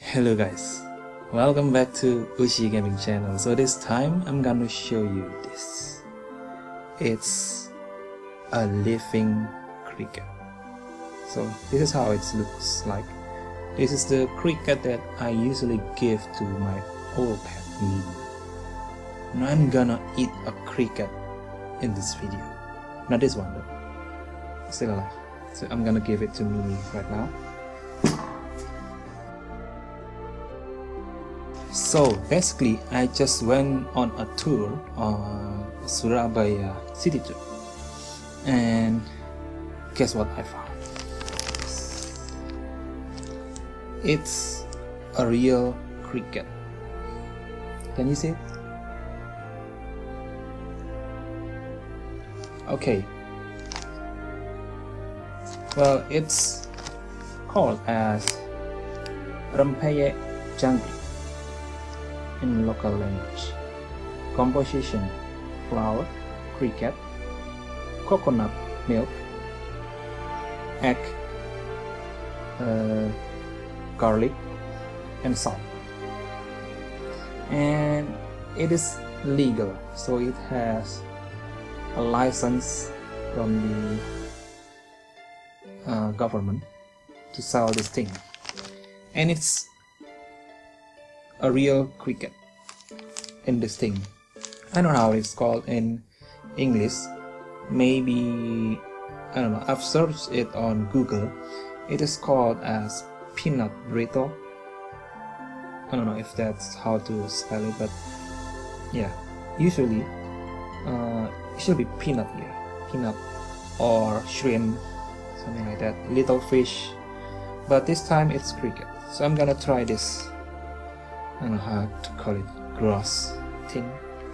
Hello guys, welcome back to Ushi gaming channel. So this time I'm gonna show you this. It's a living cricket. So this is how it looks like. This is the cricket that I usually give to my old pet Mimi. Now I'm gonna eat a cricket in this video. Not this one though, still alive. So I'm gonna give it to Mimi right now. So basically, I just went on a tour on Surabaya city tour, and guess what I found? It's a real cricket. Can you see it? Okay. Well, it's called as Rempeyek Jangkrik in local language. Composition: flour, cricket, coconut milk, egg, garlic, and salt. And it is legal, so it has a license from the government to sell this thing, and it's a real cricket in this thing. I don't know how it's called in English. Maybe, I don't know, I've searched it on Google. It is called as peanut brittle. I don't know if that's how to spell it, but yeah, usually it should be peanut here, peanut or shrimp, something like that, little fish, but this time it's cricket. So I'm gonna try this. I don't know how to call it, gross thing.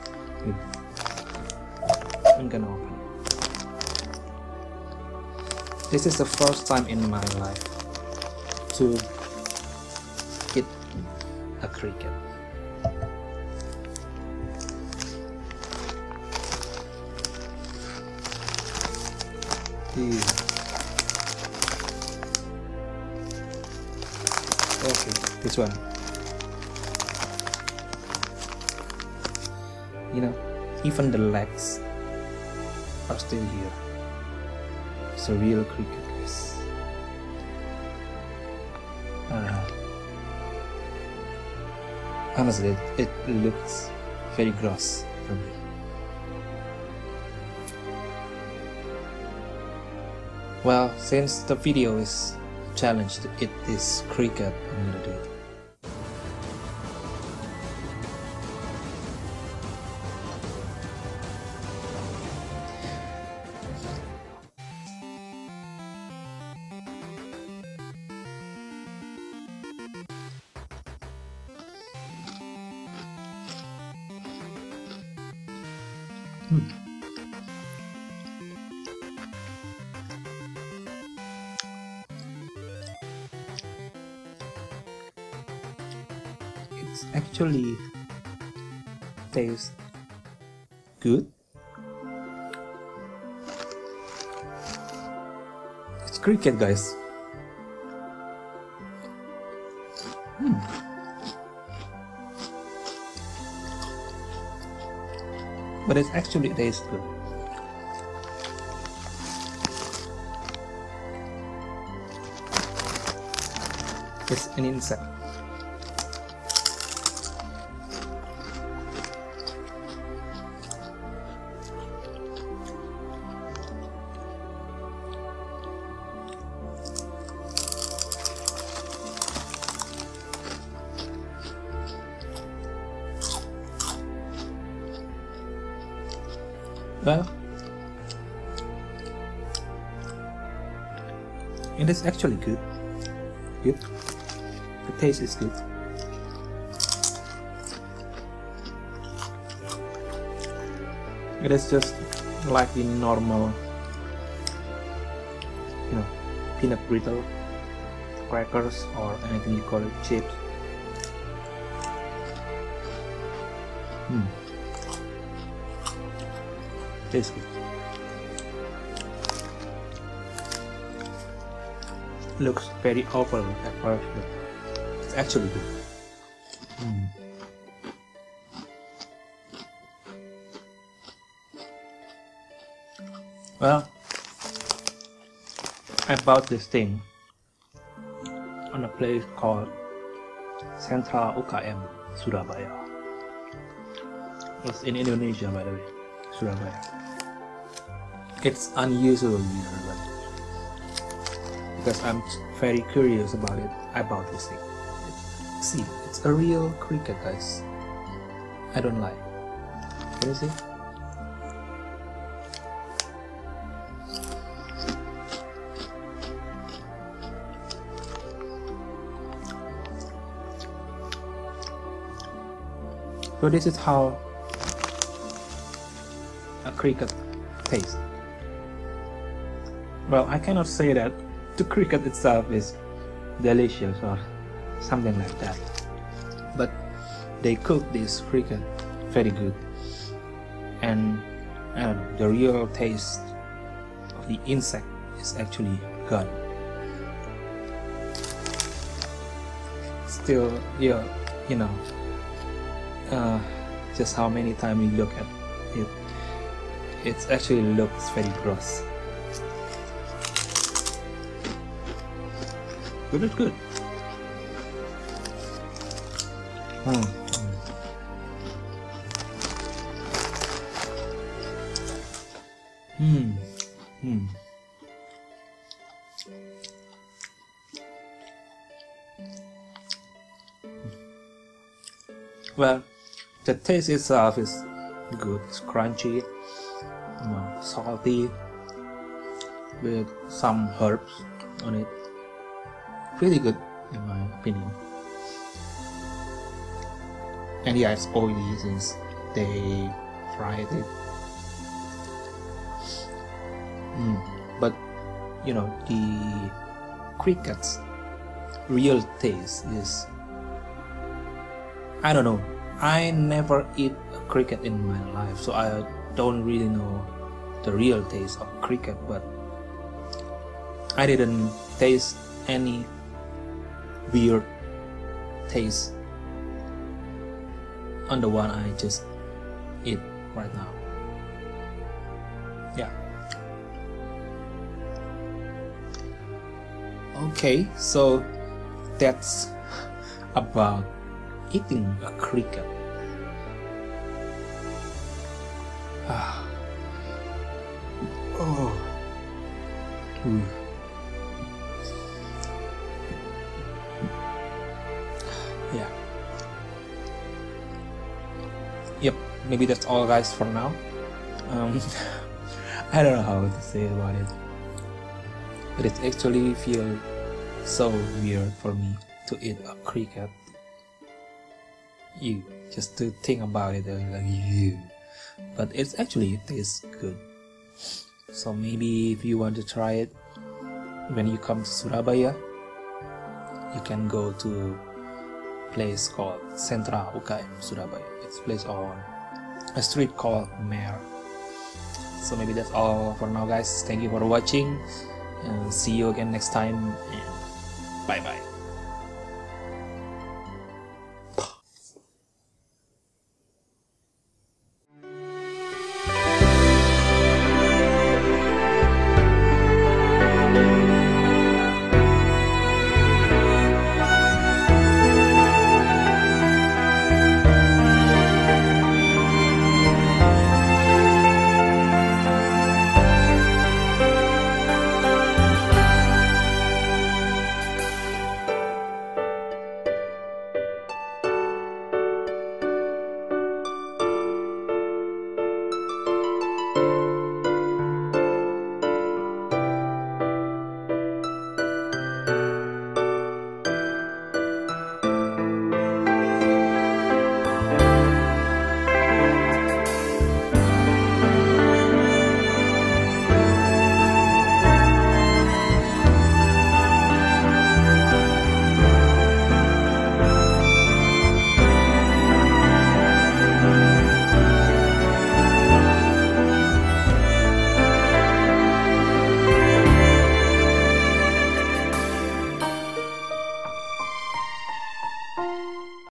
I'm gonna open it. This is the first time in my life to eat a cricket. Okay, this one. You know, even the legs are still here. It's a real cricket, guys. Honestly, it looks very gross for me. Well, since the video is a challenge to eat this cricket, I'm gonna do it. It's actually tastes good. It's cricket, guys. But it actually tastes good. It's an insect. Well, it is actually good. The taste is good. It is just like the normal, you know, peanut brittle, crackers, or anything you call it, chips. Tastes good. Looks very awful at first, but It's actually good. Well, I bought this thing on a place called Central UKM, Surabaya. It's in Indonesia, by the way, Surabaya. It's unusual here, but because I'm very curious about it, I bought this thing. See, it's a real cricket, guys. I don't lie. Can you see? So this is how a cricket tastes. Well, I cannot say that the cricket itself is delicious or something like that, but they cook this cricket very good, and the real taste of the insect is actually gone. Still, you know, just how many times you look at it, it actually looks very gross. But it's good. Well, the taste itself is good. It's crunchy, salty, with some herbs on it. Really good, in my opinion. And yeah, it's oily since they fried it. But you know, the cricket's real taste is, I don't know. I never eat a cricket in my life, so I don't really know the real taste of cricket, but I didn't taste any weird taste on the one I just eat right now. Yeah. Okay, so that's about eating a cricket. Yeah. Yep, maybe that's all, guys, for now. I don't know how to say about it, but it actually feels so weird for me to eat a cricket. Just to think about it, like but it actually tastes good. So maybe if you want to try it when you come to Surabaya, you can go to a place called Central UKM Surabaya. It's a place on a street called Mer. So maybe that's all for now, guys. Thank you for watching, and see you again next time, and bye bye. Bye.